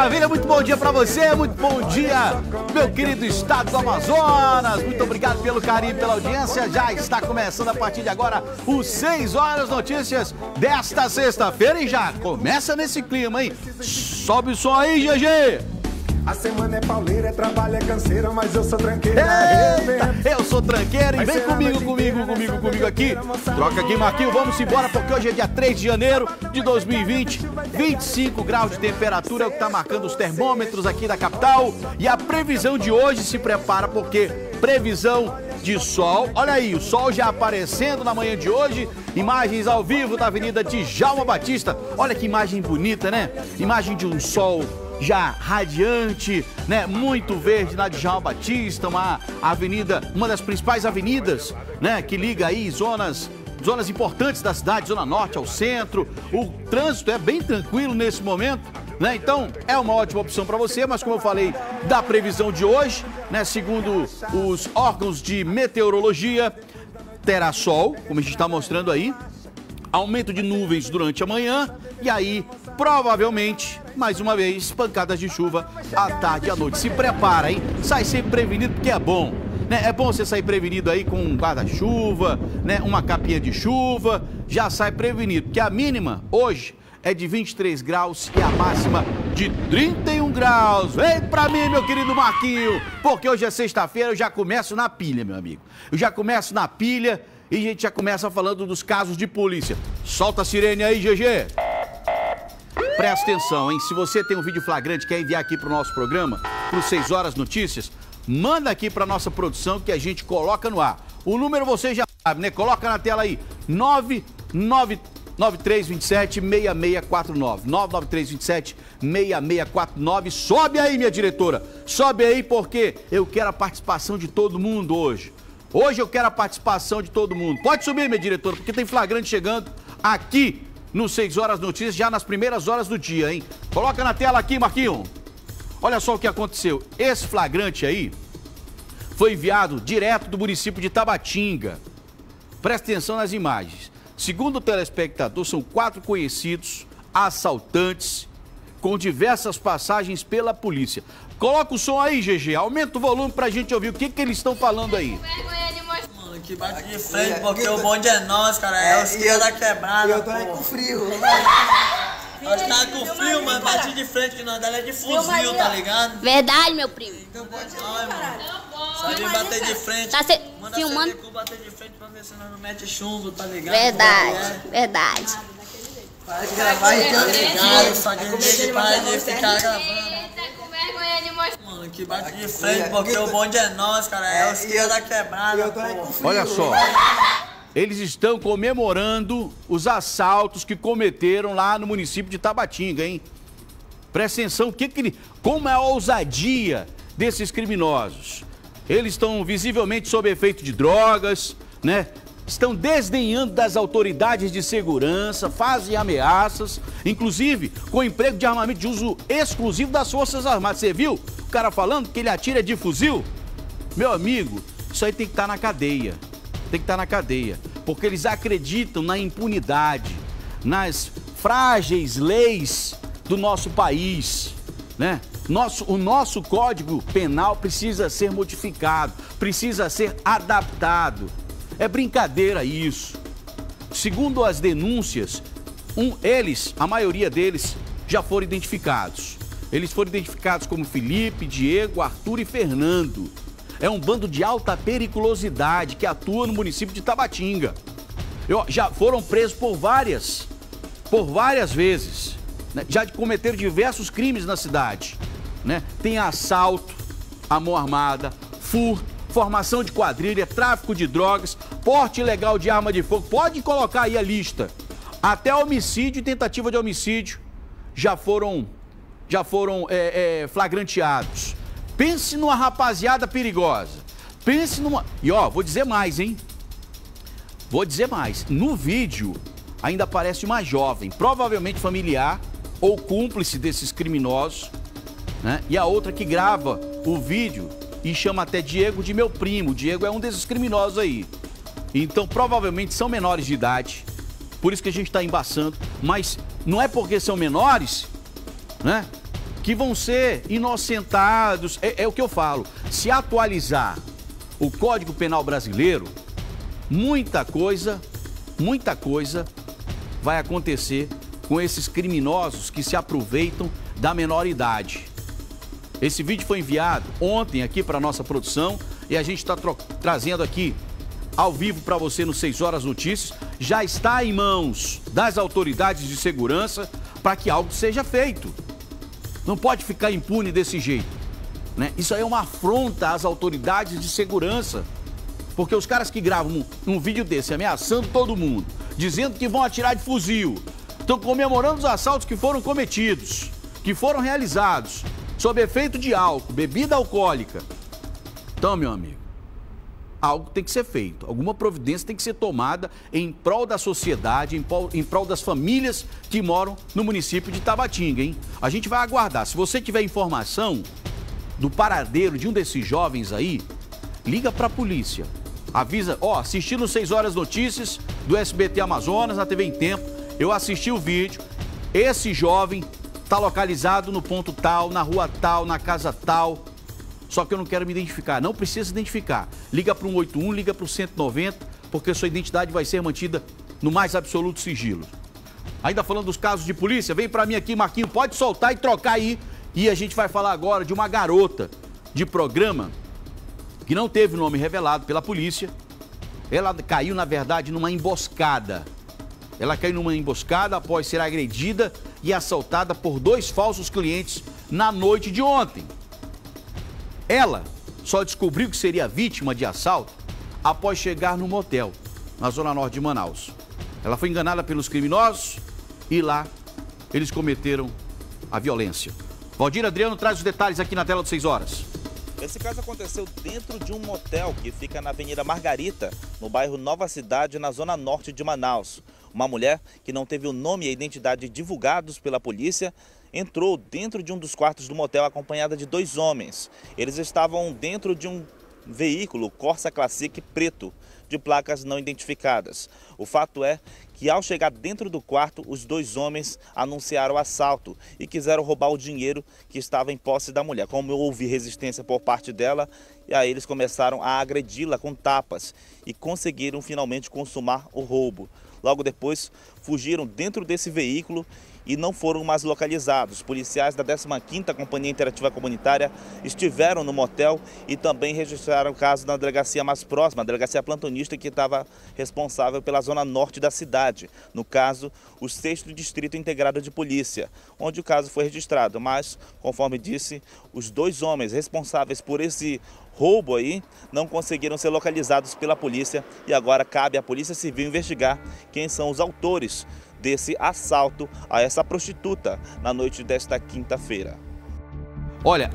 maravilha, muito bom dia pra você, muito bom dia, meu querido estado do Amazonas. Muito obrigado pelo carinho, pela audiência. Já está começando a partir de agora os 6 horas notícias desta sexta-feira e já começa nesse clima, hein? Sobe o som aí, GG! A semana é pauleira, é trabalho, é canseira, mas eu sou tranqueira. Eita, eu sou tranqueira e vem comigo aqui. Troca aqui, Marquinhos, vamos embora porque hoje é dia 3 de janeiro de 2020. 25 graus de temperatura é o que está marcando os termômetros aqui da capital. E a previsão de hoje, se prepara porque previsão de sol. Olha aí, o sol já aparecendo na manhã de hoje. Imagens ao vivo da Avenida Djalma Batista. Olha que imagem bonita, né? Imagem de um sol já radiante, né? Muito verde na Djalma Batista, uma avenida, uma das principais avenidas, né? Que liga aí zonas importantes da cidade, Zona Norte ao centro. O trânsito é bem tranquilo nesse momento, né? Então é uma ótima opção para você, mas como eu falei da previsão de hoje, né? Segundo os órgãos de meteorologia, terá sol, como a gente está mostrando aí, aumento de nuvens durante a manhã e aí, provavelmente, mais uma vez, pancadas de chuva à tarde e à noite. Se prepara, hein? Sai sempre prevenido porque é bom, né? É bom você sair prevenido aí com um guarda-chuva, né? Uma capinha de chuva, já sai prevenido, porque a mínima hoje é de 23 graus e a máxima de 31 graus. Vem pra mim, meu querido Marquinho, porque hoje é sexta-feira, eu já começo na pilha, meu amigo. Eu já começo na pilha e a gente já começa falando dos casos de polícia. Solta a sirene aí, GG. Presta atenção, hein? Se você tem um vídeo flagrante que quer enviar aqui pro nosso programa, pro 6 horas notícias, manda aqui pra nossa produção que a gente coloca no ar. O número você já sabe, né? Coloca na tela aí, 99327-6649. 99327-6649. Sobe aí, minha diretora. Sobe aí porque eu quero a participação de todo mundo hoje. Hoje eu quero a participação de todo mundo. Pode subir, minha diretora, porque tem flagrante chegando aqui no 6 horas notícias, já nas primeiras horas do dia, hein? Coloca na tela aqui, Marquinhos. Olha só o que aconteceu. Esse flagrante aí foi enviado direto do município de Tabatinga. Presta atenção nas imagens. Segundo o telespectador, são 4 conhecidos assaltantes com diversas passagens pela polícia. Coloca o som aí, GG. Aumenta o volume pra gente ouvir o que eles estão falando aí. Mano, que bate de frente, porque o bonde é nosso, cara. É os que da quebrada. Eu tô aí com frio. Nós tá com frio, mano. Bate de frente, que nós dela é de fuzil, tá ligado? Verdade, meu primo. Então pode nós, mano. Só de bater de frente. Tá Manda filmando? CDQ bater de frente pra ver se nós não mete chumbo, tá ligado? Verdade, verdade. Para de gravar então, ligado? Só de para de ficar gravando. Mano, que bate de frente, porque o bonde é nosso, cara. É os que da quebrada, pô. Olha só. Eles estão comemorando os assaltos que cometeram lá no município de Tabatinga, hein? Presta atenção, como é a ousadia desses criminosos. Eles estão visivelmente sob efeito de drogas, né? Estão desdenhando das autoridades de segurança, fazem ameaças, inclusive com emprego de armamento de uso exclusivo das Forças Armadas. Você viu o cara falando que ele atira de fuzil? Meu amigo, isso aí tem que estar na cadeia. Tem que estar na cadeia, porque eles acreditam na impunidade, nas frágeis leis do nosso país, né? O nosso Código Penal precisa ser modificado, precisa ser adaptado. É brincadeira isso. Segundo as denúncias, a maioria deles já foram identificados. Eles foram identificados como Felipe, Diego, Arthur e Fernando. É um bando de alta periculosidade que atua no município de Tabatinga. Já foram presos por várias vezes, né? Já cometeram diversos crimes na cidade, né? Tem assalto à mão armada, furto, formação de quadrilha, tráfico de drogas, porte ilegal de arma de fogo. Pode colocar aí a lista. Até homicídio e tentativa de homicídio já foram flagranteados. Pense numa rapaziada perigosa. Pense numa... E ó, vou dizer mais, hein? Vou dizer mais. No vídeo ainda aparece uma jovem, provavelmente familiar ou cúmplice desses criminosos, né? E a outra que grava o vídeo e chama até Diego de meu primo. Diego é um desses criminosos aí. Então, provavelmente são menores de idade. Por isso que a gente está embaçando. Mas não é porque são menores, né? que vão ser inocentados. É o que eu falo. Se atualizar o Código Penal brasileiro, muita coisa vai acontecer com esses criminosos que se aproveitam da menor idade. Esse vídeo foi enviado ontem aqui para a nossa produção e a gente está trazendo aqui ao vivo para você no 6 Horas Notícias. Já está em mãos das autoridades de segurança para que algo seja feito. Não pode ficar impune desse jeito, né? Isso aí é uma afronta às autoridades de segurança. Porque os caras que gravam um vídeo desse ameaçando todo mundo, dizendo que vão atirar de fuzil, estão comemorando os assaltos que foram cometidos, que foram realizados, sob efeito de álcool, bebida alcoólica. Então, meu amigo, algo tem que ser feito, alguma providência tem que ser tomada em prol da sociedade, em prol das famílias que moram no município de Tabatinga, hein? A gente vai aguardar. Se você tiver informação do paradeiro de um desses jovens aí, liga para a polícia. Avisa, assisti no 6 Horas Notícias do SBT Amazonas, na TV em Tempo. Eu assisti o vídeo. Esse jovem está localizado no ponto tal, na rua tal, na casa tal. Só que eu não quero me identificar. Não precisa identificar. Liga para o 181, liga para o 190, porque sua identidade vai ser mantida no mais absoluto sigilo. Ainda falando dos casos de polícia, vem para mim aqui, Marquinho, pode soltar e trocar aí. E a gente vai falar agora de uma garota de programa que não teve o nome revelado pela polícia. Ela caiu, na verdade, numa emboscada. Ela caiu numa emboscada após ser agredida e assaltada por 2 falsos clientes na noite de ontem. Ela só descobriu que seria vítima de assalto após chegar no motel, na zona norte de Manaus. Ela foi enganada pelos criminosos e lá eles cometeram a violência. Valdir Adriano traz os detalhes aqui na tela do 6 Horas. Esse caso aconteceu dentro de um motel que fica na Avenida Margarita, no bairro Nova Cidade, na zona norte de Manaus. Uma mulher que não teve o nome e a identidade divulgados pela polícia entrou dentro de um dos quartos do motel acompanhada de 2 homens. Eles estavam dentro de um veículo Corsa Classic preto, de placas não identificadas. O fato é que ao chegar dentro do quarto, os 2 homens anunciaram o assalto e quiseram roubar o dinheiro que estava em posse da mulher. Como eu ouvi resistência por parte dela, e aí eles começaram a agredi-la com tapas e conseguiram finalmente consumar o roubo. Logo depois, fugiram dentro desse veículo e não foram mais localizados. Policiais da 15ª Companhia Interativa Comunitária estiveram no motel e também registraram o caso na delegacia mais próxima, a delegacia plantonista, que estava responsável pela zona norte da cidade. No caso, o 6º Distrito Integrado de Polícia, onde o caso foi registrado. Mas, conforme disse, os 2 homens responsáveis por esse roubo aí não conseguiram ser localizados pela polícia e agora cabe à Polícia Civil investigar quem são os autores desse assalto a essa prostituta na noite desta quinta-feira. Olha,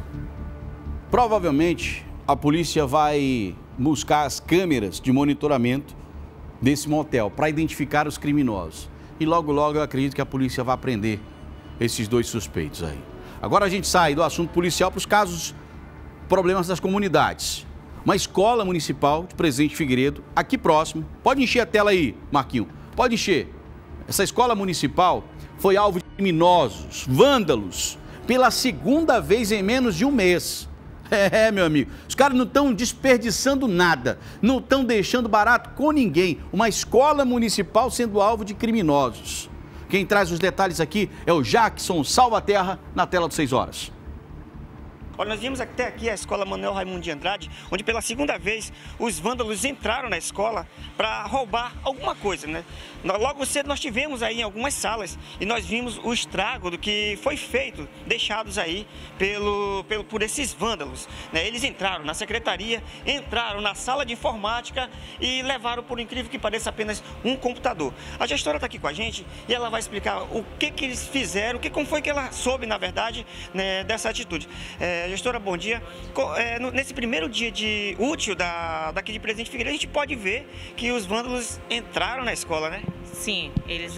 provavelmente a polícia vai buscar as câmeras de monitoramento desse motel para identificar os criminosos. E logo, logo eu acredito que a polícia vai prender esses 2 suspeitos aí. Agora a gente sai do assunto policial para os casos, problemas das comunidades. Uma escola municipal de Presidente Figueiredo, aqui próximo. Pode encher a tela aí, Marquinho. Pode encher. Essa escola municipal foi alvo de criminosos, vândalos, pela 2ª vez em menos de um mês. Meu amigo, os caras não estão desperdiçando nada, não estão deixando barato com ninguém. Uma escola municipal sendo alvo de criminosos. Quem traz os detalhes aqui é o Jackson Salvaterra, na tela do 6 Horas. Olha, nós vimos até aqui a escola Manuel Raimundo de Andrade, onde pela 2ª vez os vândalos entraram na escola para roubar alguma coisa, né? Logo cedo nós tivemos aí em algumas salas e nós vimos o estrago do que foi feito, deixados aí por esses vândalos, né? Eles entraram na secretaria, entraram na sala de informática e levaram, por incrível que pareça, apenas um computador. A gestora está aqui com a gente e ela vai explicar o que eles fizeram, como foi que ela soube, na verdade, né, dessa atitude. Gestora, bom dia. Nesse primeiro dia útil daqui de Presidente Figueiredo, a gente pode ver que os vândalos entraram na escola, né? Sim, eles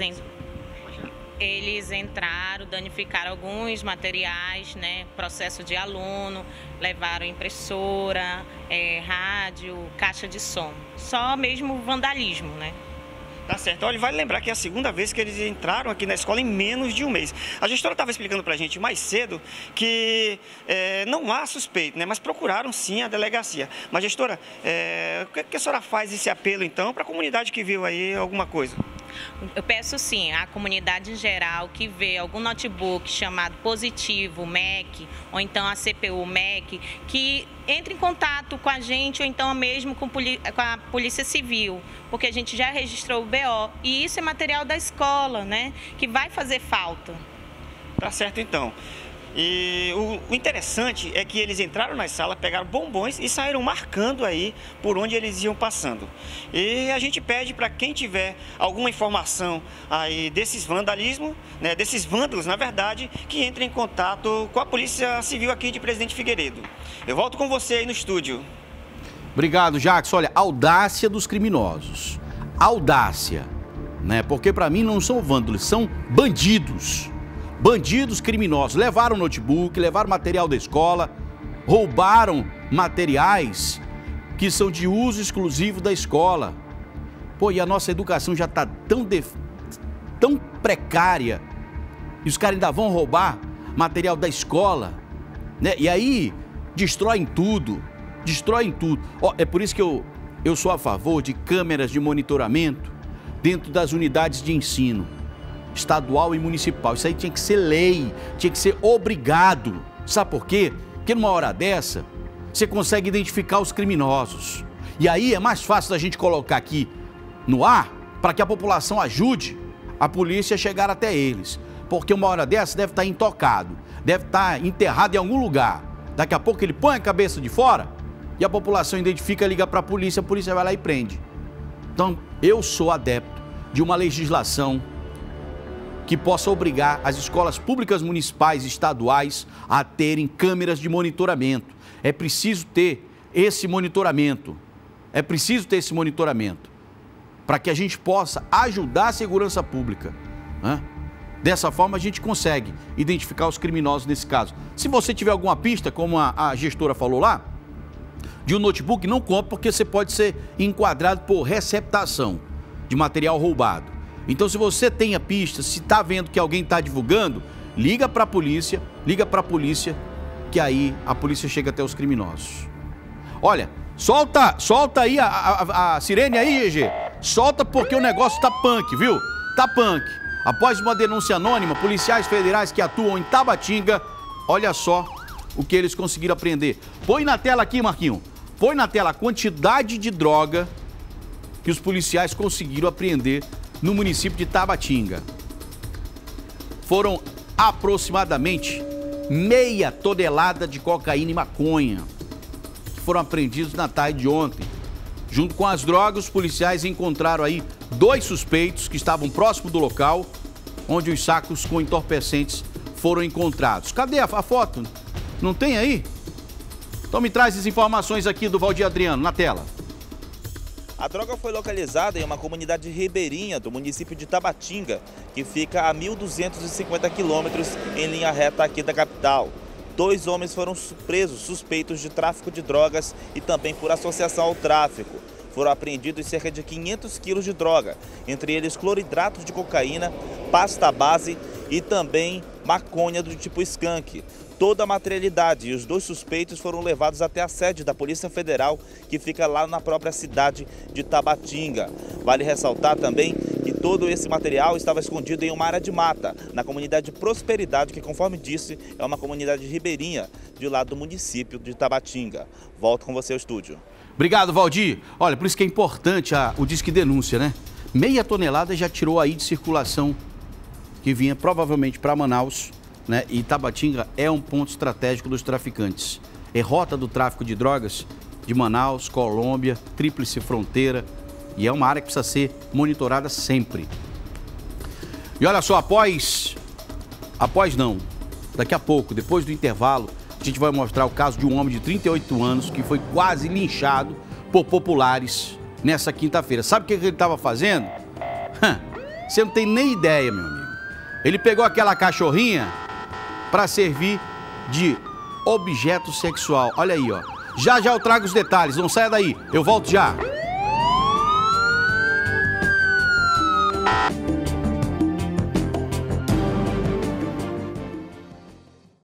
entraram, danificaram alguns materiais, né? Processo de aluno, levaram impressora, rádio, caixa de som. Só mesmo vandalismo, né? Tá certo. Olha, vale lembrar que é a segunda vez que eles entraram aqui na escola em menos de um mês. A gestora estava explicando para a gente mais cedo que não há suspeito, né? Mas procuraram sim a delegacia. Mas, gestora, o que a senhora faz esse apelo, então, para a comunidade que viu aí alguma coisa? Eu peço sim à comunidade em geral que vê algum notebook chamado positivo, MEC, ou então a CPU MEC, que entre em contato com a gente ou então mesmo com a Polícia Civil, porque a gente já registrou o BO e isso é material da escola, né, que vai fazer falta. Tá certo, então. E o interessante é que eles entraram na sala, pegaram bombons e saíram marcando aí por onde eles iam passando. E a gente pede para quem tiver alguma informação aí desses vandalismos, né, desses vândalos, na verdade, que entre em contato com a Polícia Civil aqui de Presidente Figueiredo. Eu volto com você aí no estúdio. Obrigado, Jackson. Olha, audácia dos criminosos. Audácia, né? Porque para mim não são vândalos, são bandidos. Bandidos criminosos. Levaram notebook, levaram material da escola, roubaram materiais que são de uso exclusivo da escola. Pô, e a nossa educação já está tão precária. E os caras ainda vão roubar material da escola, né? E aí destroem tudo. Destroem tudo. Ó, é por isso que eu sou a favor de câmeras de monitoramento dentro das unidades de ensino estadual e municipal. Isso aí tinha que ser lei, tinha que ser obrigado. Sabe por quê? Porque numa hora dessa, você consegue identificar os criminosos. E aí é mais fácil da gente colocar aqui no ar para que a população ajude a polícia a chegar até eles. Porque uma hora dessa deve estar intocado, deve estar enterrado em algum lugar. Daqui a pouco ele põe a cabeça de fora e a população identifica, liga para a polícia vai lá e prende. Então, eu sou adepto de uma legislação que possa obrigar as escolas públicas municipais e estaduais a terem câmeras de monitoramento. É preciso ter esse monitoramento. É preciso ter esse monitoramento para que a gente possa ajudar a segurança pública, né? Dessa forma a gente consegue identificar os criminosos nesse caso. Se você tiver alguma pista, como a gestora falou lá, de um notebook, não compre porque você pode ser enquadrado por receptação de material roubado. Então, se você tem a pista, se está vendo que alguém está divulgando, liga para a polícia, que aí a polícia chega até os criminosos. Olha, solta aí a sirene aí, GG. Solta porque o negócio tá punk, viu? Tá punk. Após uma denúncia anônima, policiais federais que atuam em Tabatinga, olha só o que eles conseguiram apreender. Põe na tela aqui, Marquinho. Põe na tela a quantidade de droga que os policiais conseguiram apreender no município de Tabatinga. Foram aproximadamente meia tonelada de cocaína e maconha que foram apreendidos na tarde de ontem. Junto com as drogas, os policiais encontraram aí 2 suspeitos que estavam próximo do local onde os sacos com entorpecentes foram encontrados. Cadê a foto? Não tem aí? Então me traz as informações aqui do Valdir Adriano, na tela. A droga foi localizada em uma comunidade ribeirinha do município de Tabatinga, que fica a 1.250 quilômetros em linha reta aqui da capital. 2 homens foram presos suspeitos de tráfico de drogas e também por associação ao tráfico. Foram apreendidos cerca de 500 quilos de droga, entre eles cloridratos de cocaína, pasta base e também maconha do tipo skunk. Toda a materialidade e os 2 suspeitos foram levados até a sede da Polícia Federal, que fica lá na própria cidade de Tabatinga. Vale ressaltar também que todo esse material estava escondido em uma área de mata, na comunidade Prosperidade, que, conforme disse, é uma comunidade ribeirinha de lá do município de Tabatinga. Volto com você ao estúdio. Obrigado, Valdir. Olha, por isso que é importante o Disque Denúncia, né? Meia tonelada já tirou aí de circulação, que vinha provavelmente para Manaus, né? E Tabatinga é um ponto estratégico dos traficantes. É rota do tráfico de drogas de Manaus, Colômbia, Tríplice Fronteira, e é uma área que precisa ser monitorada sempre. E olha só, daqui a pouco, depois do intervalo, a gente vai mostrar o caso de um homem de 38 anos que foi quase linchado por populares nessa quinta-feira. Sabe o que ele estava fazendo? Você não tem nem ideia, meu amigo. Ele pegou aquela cachorrinha para servir de objeto sexual. Olha aí, ó. Já eu trago os detalhes, não saia daí, eu volto já.